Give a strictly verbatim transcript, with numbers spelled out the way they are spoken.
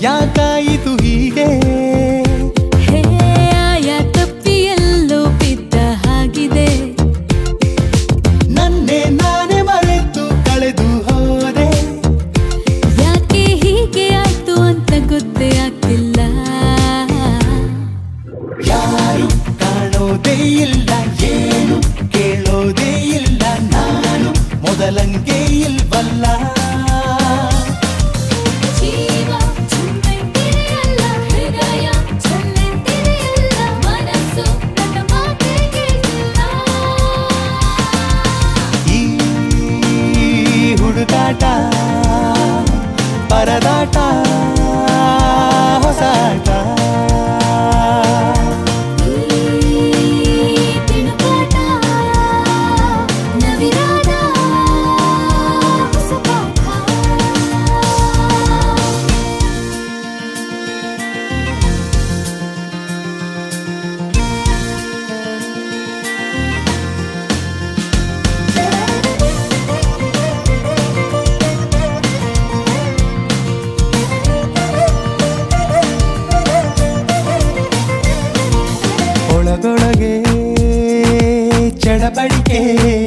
ಯಾಕಾಯಿತು ಹೀಗೆ ಹೇ ಆಯಾ ತಪ್ಪಿ ಎಲ್ಲೋ ಬಿದ್ದ ಹಾಗಿದೆ ನನ್ನೇ ನಾನೇ ಮರೆತು ಕಳೆದು ಹೋದೆ ಯಾಕೆ ಹೀಗೆ ಆಯ್ತು ಅಂತ ಗೊತ್ತೇ ಆಗ್ತಿಲ್ಲ ಯಾರು ಕಾಣೋದೇ ಇಲ್ಲ ಏನು ಕೇಳೋದೇ ಇಲ್ಲ ನಾನು ಮೊದಲಂಗೆ ಇಲ್ವಲ್ಲ ಜೀವ ಚುಮ್ಮೆಂತಿದೆಯಲ್ಲ ಹೃದಯ ಚಲ್ಲೆಂತಿದೆಯಲ್ಲ ಮನಸ್ಸು ನನ್ನ ಮಾತೇ ಕೇಳ್ತಿಲ್ಲ ಈ ಹುಡುಗಾಟ ಪರದಾಟ ಹೊಸಾಟ ತಿಳುಕಾಟ ನವಿರಾದ ಹೊಸ ಪಾಠ ಒಳಗೊಳಗೆ ಚಡಪಡಿಕೆ